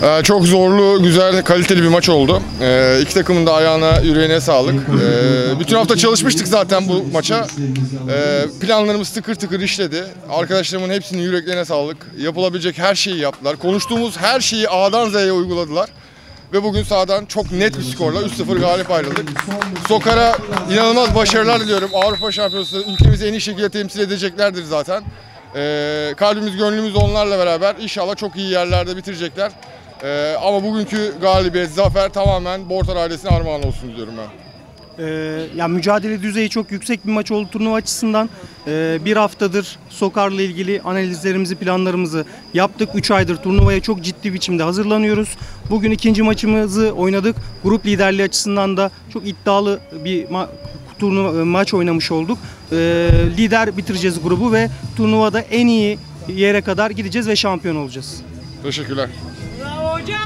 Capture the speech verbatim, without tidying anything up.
Ee, çok zorlu, güzel, kaliteli bir maç oldu. Ee, iki takımın da ayağına, yüreğine sağlık. Ee, bütün hafta çalışmıştık zaten bu maça. Ee, planlarımız tıkır tıkır işledi. Arkadaşlarımın hepsinin yüreklerine sağlık. Yapılabilecek her şeyi yaptılar. Konuştuğumuz her şeyi A'dan Z'ye uyguladılar. Ve bugün sahadan çok net bir skorla üç sıfır galip ayrıldık. Sokar'a inanılmaz başarılar diliyorum. Avrupa Şampiyonası ülkemizi en iyi şekilde temsil edeceklerdir zaten. Ee, kalbimiz, gönlümüz onlarla beraber. İnşallah çok iyi yerlerde bitirecekler. Ee, ama bugünkü galibiyet, zafer tamamen Bortar ailesine armağan olsun diyorum ben. Ee, ya mücadele düzeyi çok yüksek bir maç oldu turnuva açısından. Ee, bir haftadır Sokar'la ilgili analizlerimizi, planlarımızı yaptık. üç aydır turnuvaya çok ciddi biçimde hazırlanıyoruz. Bugün ikinci maçımızı oynadık. Grup liderliği açısından da çok iddialı bir ma turnuva maç oynamış olduk. Ee, lider bitireceğiz grubu ve turnuvada en iyi yere kadar gideceğiz ve şampiyon olacağız. Teşekkürler. Bravo hocam.